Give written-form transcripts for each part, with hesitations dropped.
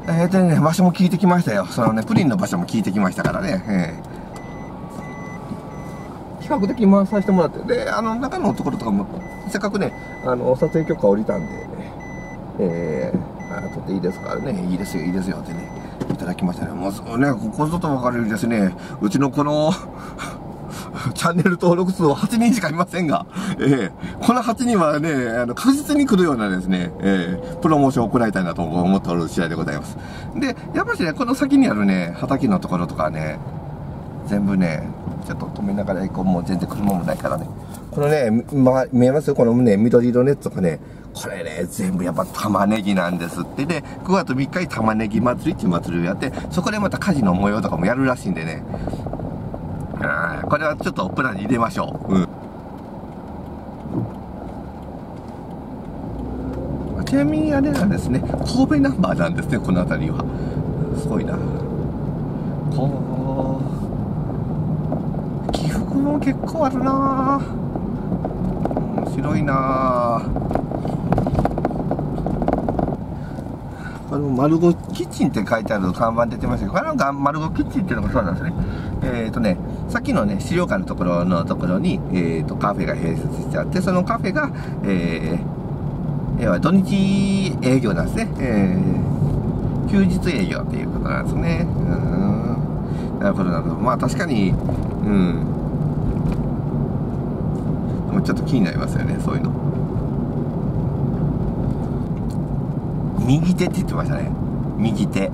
でね、場所も聞いてきましたよ。そのね、プリンの場所も聞いてきましたからね。比較的回させてもらって、で、中のところとかも、せっかくね、撮影許可降りたんで、撮っていいですからね、いいですよ、いいですよってね、いただきましたね。もうね、ここぞと分かるようにですね、うちのこの、チャンネル登録数は8人しかいませんが、この8人はね、確実に来るようなですね、プロモーションを行いたいなと思っておる次第でございます。で、やっぱしね、この先にあるね、畑のところとかね、全部ね、ちょっと止めながら行こう。もう全然車もないからね。このね、見えますよ？このね、緑色のやつとかね、これね、全部やっぱ玉ねぎなんですって。で、9月3日に玉ねぎ祭りっていう祭りをやって、そこでまた火事の模様とかもやるらしいんでね。これはちょっとプランに入れましょう。ちなみにあれなんですね、神戸ナンバーなんですね、この辺りは。すごいな。起伏も結構あるなぁ。面白いなぁ。このマルゴキッチンって書いてある看板出てましたけど、これがマルゴキッチンっていうのがそうなんですね。さっきのね、資料館のところに、カフェが併設してあって、そのカフェが、要は土日営業なんですね。休日営業っていうことなんですね。なるほど、なるほど。まあ確かに、もうちょっと気になりますよね、そういうの。右手って言ってましたね。右手。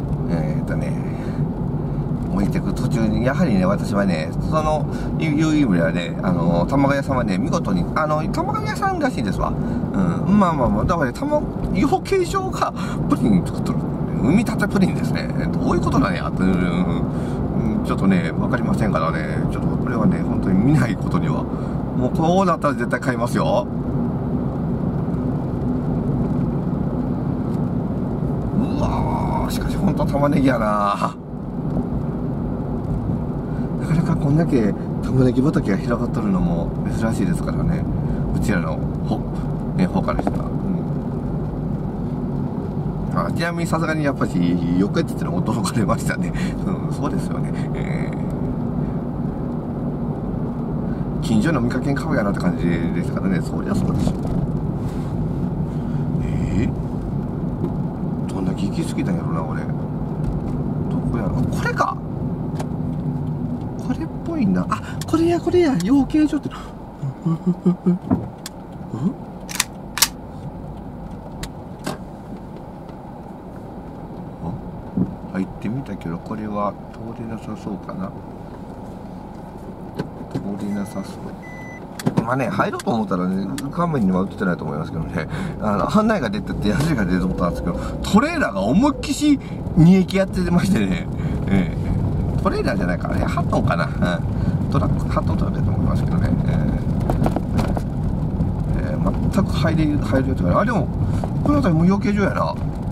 置いていく途中に、やはりね、私はね、いう意味ではね、卵屋さんはね、見事に、卵屋さんらしいですわ。まあ、だからね、養鶏場がプリン作っとる。産みたてプリンですね。どういうことなんやって、ちょっとね、わかりませんからね、ちょっとこれはね、本当に見ないことには、もうこうなったら絶対買いますよ。うわー、しかし本当玉ねぎやな。なかなかこんだけ玉ねぎ畑が広がっとるのも珍しいですからね。うちらの方からしたら。ちなみにさすがにやっぱし、よくやってたの驚かれましたね。そうですよね。近所の見かけんカフェやなって感じですからね。そりゃそうでしょ。どんだけ行き過ぎたんやろな、俺。どこやろ。これか。これっぽいな。あ、これや、養鶏場って。入ってみたけど、これは通れなさそうかな。通れなさそう。まあね、入ろうと思ったらね、画面には映ってないと思いますけどね、案内が出てて、矢印が出てと思ったんですけど、トレーラーが思いっきし2駅やってましてね、トレーラーじゃないからね、8トンかな、トラック、8トントラックだと思いますけどね、全く入るよとか、でも、この辺りも養鶏場やな。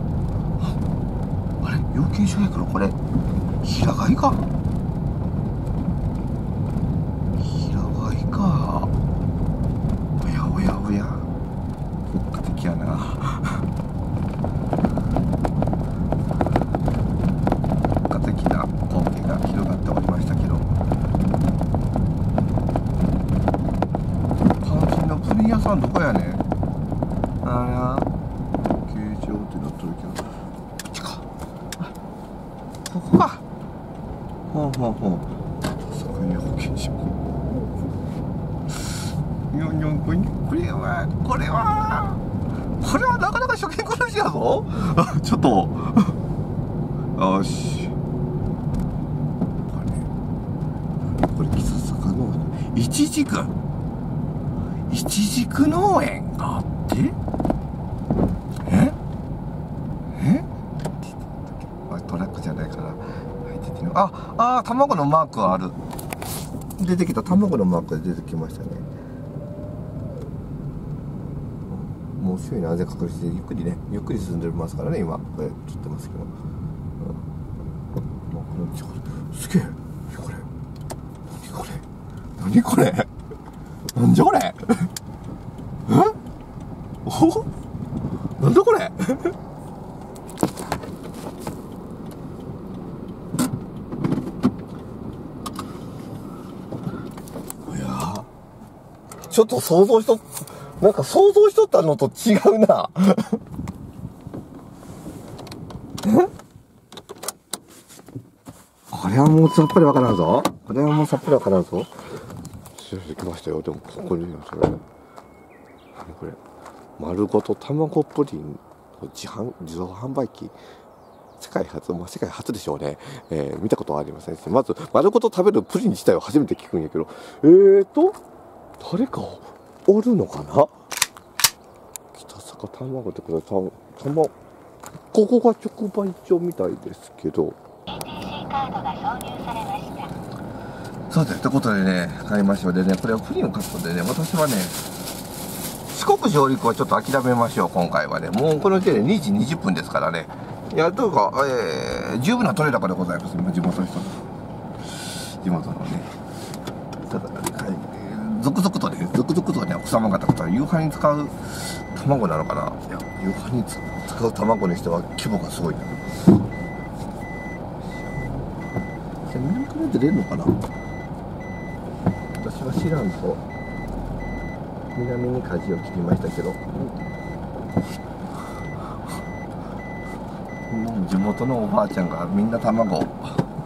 あれ養鶏場やからこれ平飼いか。おや国家的やな。国家的な光景が広がっておりましたけど、肝心のプリン屋さんどこやねん。養鶏場ってなっとるけど、こっちか。ここか。ほう。そこに保険証。これはなかなか初見殺しやぞ。ちょっとよし、これ木坂農園、いちじく農園があって、トラックじゃないから入っててね。卵のマークある。出てきた。卵のマークが出てきましたね。もう周囲の安全確認してゆっくり進んでますからね。今これ撮ってますけど、すげえ。何これなんじゃこれなんだこれちょっと想像しとったのと違うな。これはもうさっぱりわからんぞ。これはもうさっぱりわからんぞ。できましたよ。でもここにそれ何これ、丸ごと卵プリン自動販売機、世界初でしょうね。見たことはありませんし、まず丸ごと食べるプリン自体を初めて聞くんやけど、誰かおるのかな。北坂卵ってことで、ここが直売所みたいですけど。さて、ということでね、買いましょう。でね、これはプリンを買ったのでね、私はね、四国上陸はちょっと諦めましょう、今回はね。もうこの時点で2時20分ですからね。いや、どうか、十分な取れ高でございます。今、地元のね。ただ、続々とね、奥様方が夕飯に使う卵なのかな。いや、夕飯に使う卵にしては規模がすごいな。南から出れるのかな。私は知らんと南に舵を切りましたけど、もう地元のおばあちゃんがみんな卵を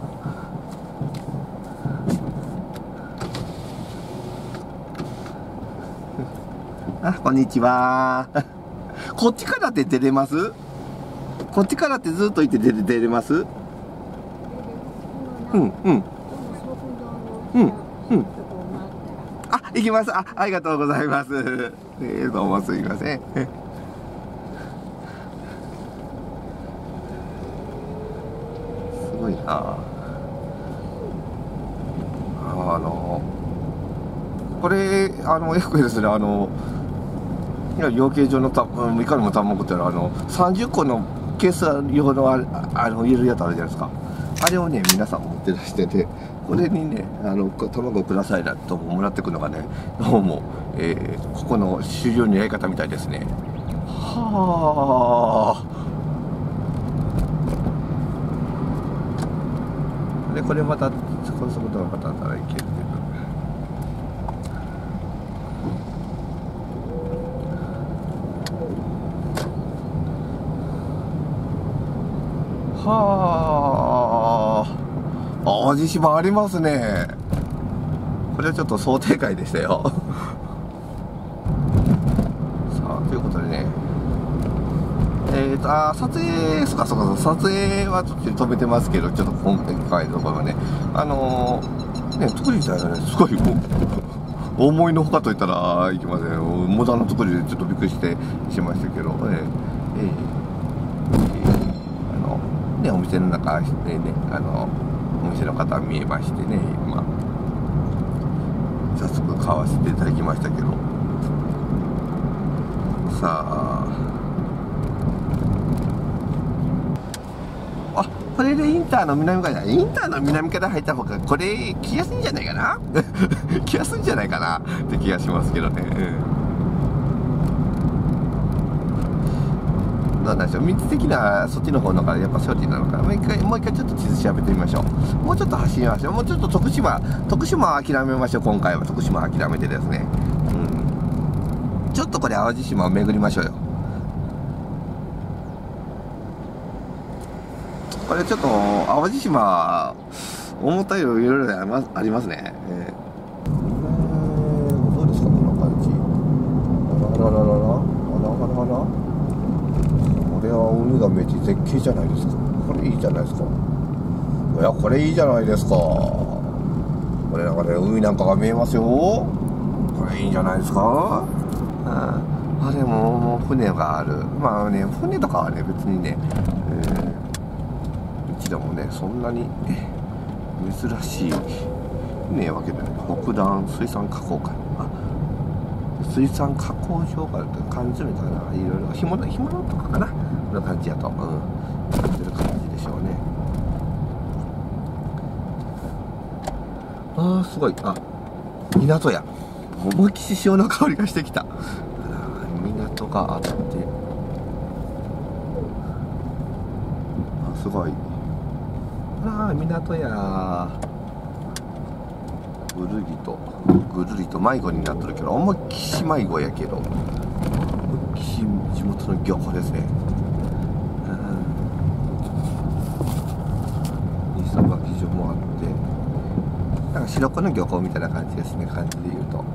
あ、こんにちは。こっちからって出れます？こっちからってずっといて出れます？うんうんうんうん。あ、行きます。ありがとうございます。どうもすいません。すごいな。これよくですね、養鶏場のいかにも卵って30個のケース用の入れるやつあるじゃないですか。あれをね、皆さん持ってらしてて、これにね、卵をくださいなともらってくのがね、どうも、ここの主流のやり方みたいですね。はあ。で、これまた、そことがまたいけるけど。はあ、淡路島ありますね。これはちょっと想定外でしたよ。さあ、ということでね、撮影、撮影はちょっと止めてますけど、ちょっと今回のところはね、作り自体がね、すごい、思いのほかといったらいきません。モダンな作りでちょっとびっくりしましたけど、お店の中でね、お店の方見えましてね、今、早速買わせていただきましたけど、さあ、これでインターの南から入った方が、これ、来やすいんじゃないかな来やすいんじゃないかなって気がしますけどね。どうなんでしょう、道的なそっちの方のからやっぱ処理なのかな。もう一回ちょっと地図調べてみましょう。もうちょっと走りましょう。もうちょっと徳島は諦めましょう。今回は徳島は諦めてですね、ちょっとこれ淡路島を巡りましょうよ。これちょっと淡路島思ったよりいろいろありますね。どうですかこの感じ。これは海が見えて絶景じゃないですか。これいいじゃないですか。いや、これいいじゃないですか。これなんかね、海なんかが見えますよ。これいいんじゃないですか。でも船がある。まあね、船とかはね、別にね、うちでもね、そんなに珍しい船わけでない。北段水産加工館。水産加工場があると缶詰かな、いろいろ干物とかかな、こんな感じやと、作ってる感じでしょうね。すごい。港や。思いっきり潮の香りがしてきた。港があって、すごい。港や。 ぐるりと迷子になってるけど、思いっきし迷子やけど、思いっきし地元の漁港ですね。磯巻場もあって、なんか白子の漁港みたいな感じですね、感じで言うと。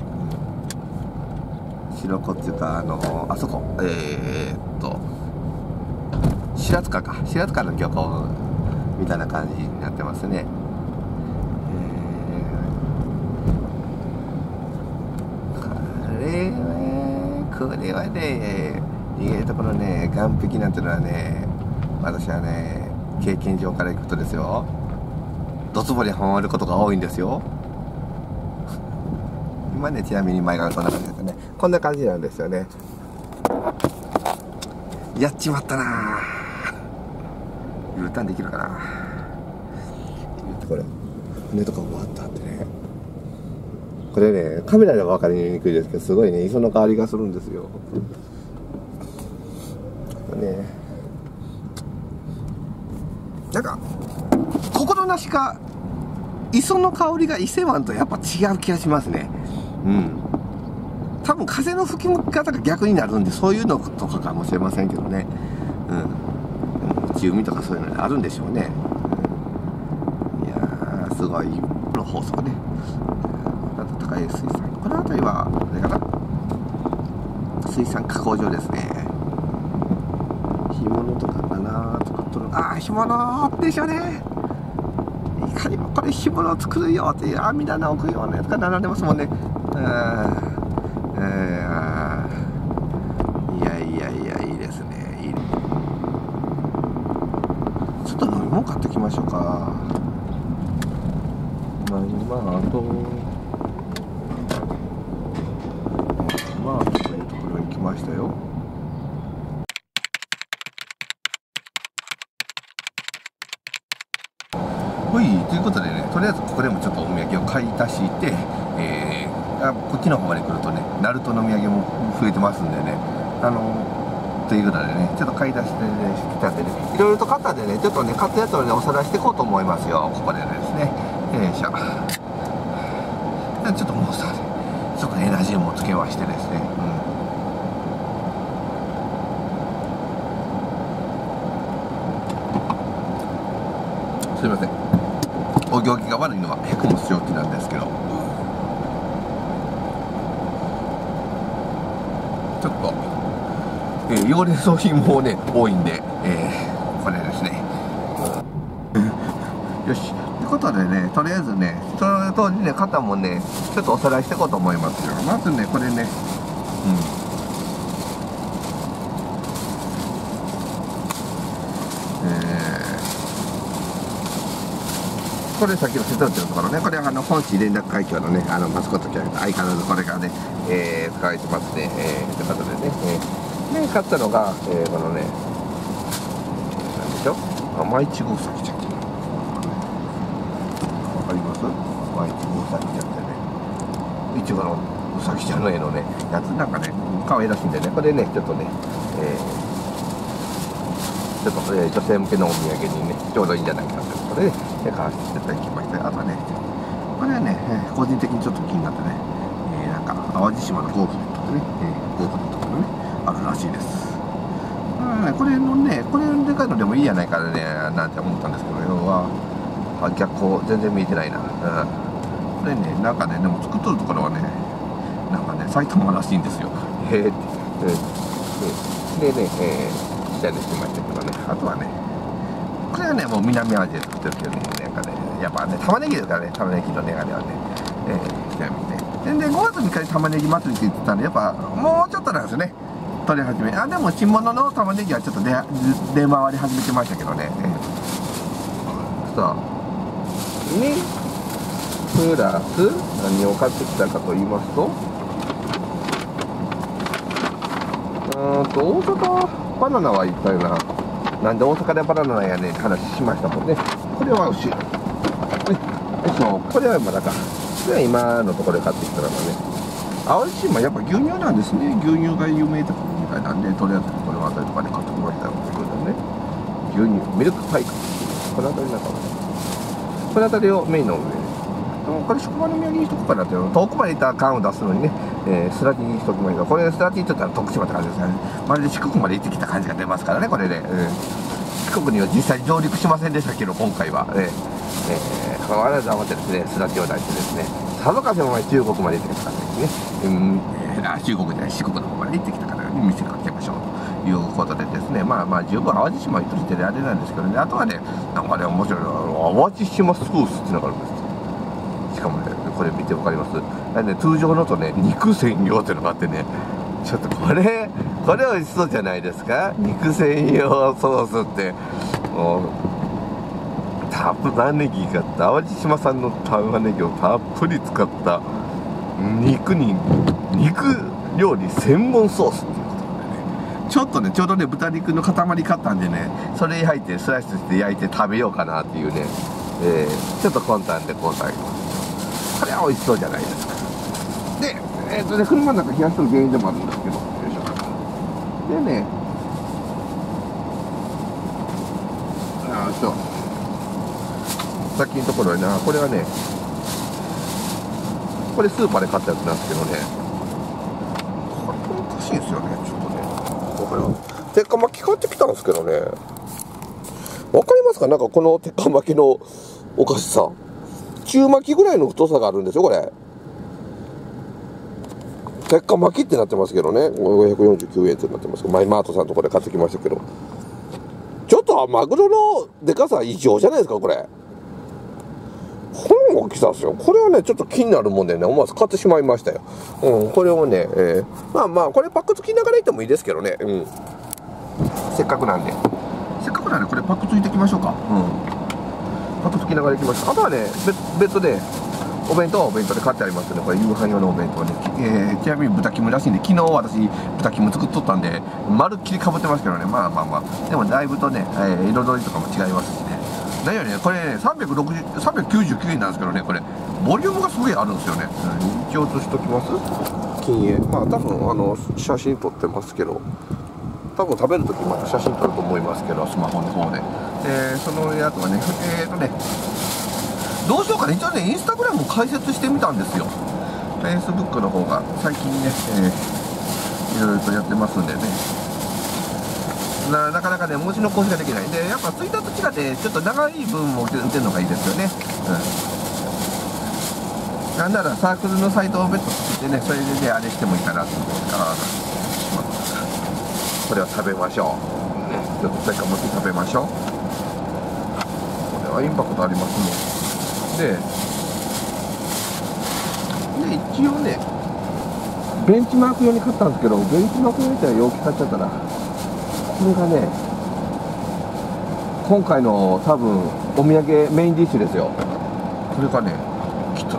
白子っていうか、あそこ、白塚の漁港みたいな感じになってますね。これはね、意外とこのね、岸壁なんていうのはね、私はね、経験上からいくとですよ、ドツボにはまることが多いんですよ。今ね、ちなみに前がこんな感じですね。こんな感じなんですよね。やっちまったなぁ。U ターンできるかな。これ船とかもあったんでね、これね、カメラでは分かりにくいですけど、すごいね、磯の香りがするんですよね。なんか心なしか磯の香りが伊勢湾とやっぱ違う気がしますね。多分風の吹き方が逆になるんで、そういうのとかかもしれませんけどね。内海とかそういうのあるんでしょうね。いやー、すごいこの放送ね。あと高い水産、この辺りはあれかな、水産加工場ですね。干物とかかなとかとる、干物でしょうね。いかにもこれ干物を作るよっていう網棚置くようなやつが並んでますもんね。いいですね。いいね。ちょっと飲み物買ってきましょうか。今というところに来ましたよ。ということでね、とりあえずここでもちょっとお土産を買い足して、こっちの方まで来るとね、ナルトのお土産も増えてますんでね、ということでね、ちょっと買い出してきたんでね、いろいろと買ったんでね、ちょっとね、買ったやつをね、おさらいしていこうと思いますよ、ここでですね。よいしょ。ちょっともうさ、ちょっとエナジーもつけましてですね、すいません。お行儀が悪いのは百も承知なんですけど、ちょっと、用連商品もね多いんで、これですね。よし。ということでね、とりあえずね、その当時ね、買ったもんね、ちょっとおさらいしていこうと思いますよ。まずね、これね、これさっきの瀬戸内のところね、これは本市連絡海峡のね、マスコットキャラクター、相変わらずこれがね、使われてますね。ということでね、で、買ったのが、このね、なんでしょ、甘いちごうさぎちゃんっていうの。わかります？甘いちごうさぎちゃんってね、いちごのうさぎちゃんの絵のね、やつ、なんかね、可愛らしいんでね、これね、ちょっとね、ちょっと、女性向けのお土産にね、ちょうどいいんじゃないかなということで、買わせていただきました。あとはね、これはね、個人的にちょっと気になってね、なんか淡路島のゴーフレットでね、ゴーフレットとかね、あるらしいです。これのね、これでかいのでもいいやないかね、なんて思ったんですけど、要は、逆光、全然見えてないな。これね、なんかね、でも作っとるところはね、なんかね、埼玉らしいんですよ。でね、下にしてましたけどね、あとはね、これはね、もう南アジアで作ってるけどね、なんかね、やっぱね、玉ねぎですからね、玉ねぎの値上がりはね、してみて。で、5月3日に玉ねぎ祭りって言ってたんで、やっぱ、もうちょっとなんですよね、取り始め。でも、新物の玉ねぎはちょっと出回り始めてましたけどね。さあ、に、プラス、何を買ってきたかと言いますと、大阪バナナは一体なんで大阪でバナナやねんって話しましたもんね。これは牛。これはまだか。これは今のところで買ってきたのがね。淡路島やっぱ牛乳なんですね。牛乳が有名みたいなんで、とりあえずこの辺りとかで買ってきましたよ。牛乳、ミルクパイク。この辺りなんかもね。この辺りをメインの上でこれ職場の土産にしとこうかなっていうの、遠くまで行った缶を出すのにね、スラティにしときました。これスラティにとったら徳島って感じですからね。まるで四国まで行ってきた感じが出ますからね、これで、四国には実際に上陸しませんでしたけど、今回は。変わらず余ってですね、スラティを出してですね、さぞかしも前中国まで行ってきた感じですね。中国じゃない、四国の方まで行ってきた方に見せかけましょうということでですね、十分淡路島行っとしてあれなんですけどね、あとはね、なんかね、面白いのは、淡路島ソースってのがあるんです。しかもね、これ見てわかります？ね、通常のとね、肉専用っていうのがあってね、ちょっとこれ美味しそうじゃないですか？肉専用ソースって、もう、玉ねぎが、淡路島産の玉ねぎをたっぷり使った肉料理専門ソースっていうことでね、ちょうどね、豚肉の塊買ったんでね、それ焼いてスライスして焼いて食べようかなっていうね、ちょっと魂胆でこれは美味しそうじゃないですか。で、車の中冷やすの原因でもあるんですけど、よいしょ。でね、さっきのところはね、これはね、これスーパーで買ったやつなんですけどね、これおかしいんですよね、ちょっとね。これは鉄火巻き買ってきたんですけどね、わかりますか？なんかこの鉄火巻きのおかしさ、中巻きぐらいの太さがあるんですよ、これ。鉄火巻きってなってますけどね、549円ってなってますけど、マイマートさんのところで買ってきましたけど、ちょっとマグロのでかさ異常じゃないですか、これ。この大きさですよ。これはね、ちょっと気になるもんでね、思わず買ってしまいましたよ。これをね、これパック付きながらいってもいいですけどね、せっかくなんで、これパック付いていきましょうか。パック付きながらいきましょう。あとはね、別で、お弁当はお弁当で買ってありますね。これ夕飯用のお弁当ね。ちなみに豚キムらしいんで、昨日私豚キム作っとったんで、まるっきりかぶってますけどね、でもだいぶとね、彩りとかも違いますしね。何よりね、これね、399円なんですけどね、これ、ボリュームがすごいあるんですよね。一応写しときます？金鋭。多分、写真撮ってますけど、多分食べるときまた写真撮ると思いますけど、スマホの方で。そのやつはね、どうしようかね、一応ね、インスタグラムも開設してみたんですよ。Facebook の方が、最近ね、いろいろとやってますんでね。なかなかね、文字の更新ができないんで、やっぱツイッターと違ってちょっと長い文を打てるのがいいですよね。なんならサークルのサイトを別途作ってね、それでね、あれしてもいいかなと思って、これは食べましょう、ね、ちょっとせっかく持って食べましょう。これはインパクトありますね。で一応ね、ベンチマーク用に買ったんですけど、ベンチマーク用みたいな容器買っちゃったら、これがね、今回の多分お土産メインディッシュですよ。これがね、北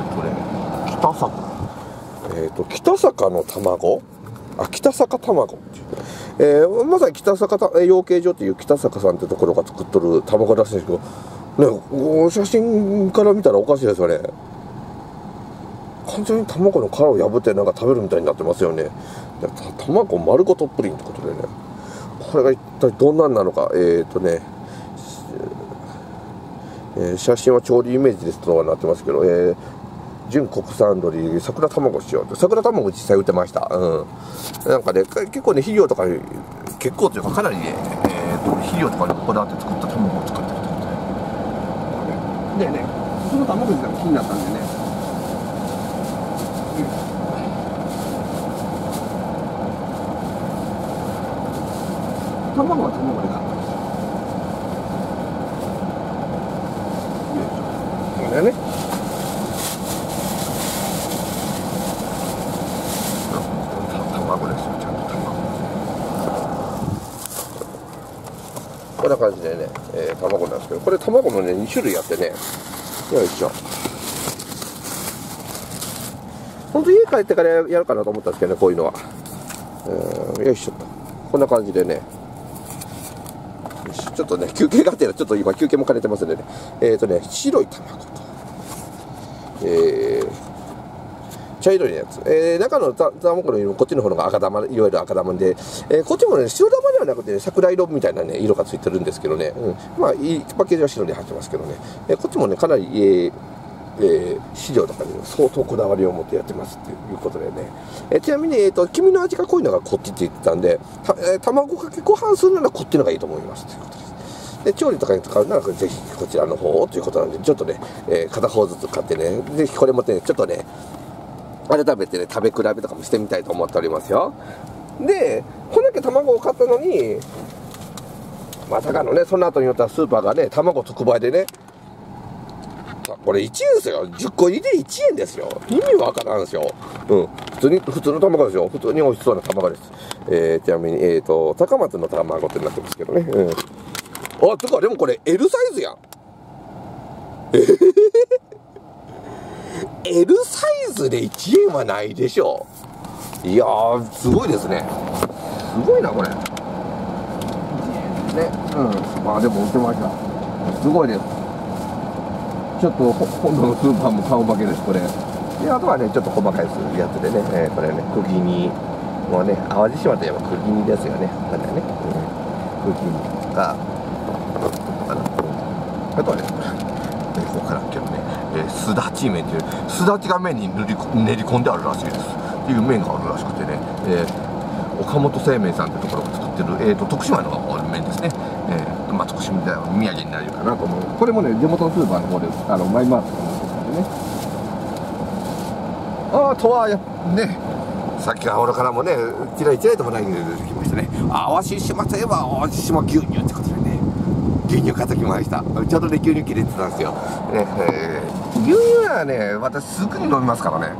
坂の卵、北坂卵っていう、まさに北坂養鶏場っていう北坂さんってところが作っとる卵らしいんですけどね、写真から見たらおかしいですよね。完全に卵の殻を破ってなんか食べるみたいになってますよね。卵丸ごとプリンってことでね、これが一体どんなんなのか。写真は調理イメージですとはなってますけど、純国産鶏桜卵しようって、桜卵実際売ってました。なんかね、結構ね、肥料とか結構というかかなりね、肥料とかにこだわって作った卵を使ってるってことでね、その卵自体が気になったんでね、卵は卵で買ったんですよ。これね、卵ですよ、ちゃんと卵。こんな感じでね、卵なんですけど、これ卵のね、2種類あってね、よいしょ。ほんと家帰ってからやるかなと思ったんですけどね、こういうのは。よいしょと。こんな感じでね、ちょっとね、休憩がてら、ちょっと今休憩も兼ねてますんでね、白い卵と、茶色いやつ、中の卵よりもこっちの方が赤玉、いわゆる赤玉で、こっちもね、白玉ではなくて、ね、桜色みたいなね、色がついてるんですけどね、いいパッケージは白で入ってますけどね、こっちもね、かなり、 飼料とかに相当こだわりを持ってやってますっていうことでね、ちなみに、黄身の味が濃いのがこっちって言ってたんで、卵かけご飯するならこっちのがいいと思いますということです。で調理とかに使うならぜひこちらの方をということなんで、ちょっとね、片方ずつ買ってね、ぜひこれもねちょっとね改めてね食べ比べとかもしてみたいと思っておりますよ。でこんだけ卵を買ったのにまさかのね、その後によってはスーパーがね卵特売でね、これ1円ですよ。10個入りで1円ですよ。意味わからんですよ。普通の卵ですよ。普通に美味しそうな卵です。ちなみに高松の卵ってなってますけどね。あ、てかでもこれ L サイズやん。L サイズで1円はないでしょ。いやー、すごいですね。すごいなこれね。まあでも売ってました。すごいです。ちょっと今度のスーパーも買うわけですこれ。であとはねちょっと細かいやつでね、これね釘煮もうね、淡路島といえば釘煮ですよね。これね、釘煮があとはねここからけどね、すだち麺っていうすだちが麺に練り込んであるらしいですっていう麺があるらしくてね、岡本製麺さんってところが作ってる、徳島の麺ですね。まあ徳島では土産になるかなと思う。これもね地元のスーパーの方でマイマークとか持ってたんでね。あとはね、さっきのからもねちらいともないの出てきましたね。淡路島といえば淡路島牛乳ってことでね、牛乳買ってきました。ちょうどね牛乳切れてたんですよ、牛乳はね私すぐに飲みますからね。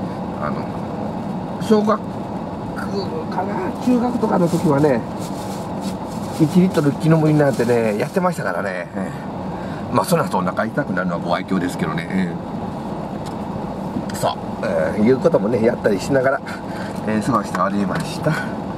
小学かな中学とかの時はね1リットル気の無いなんてねやってましたからね、まあその後お腹痛くなるのはご愛嬌ですけどね、そう、いうこともねやったりしながら、過ごしておりました。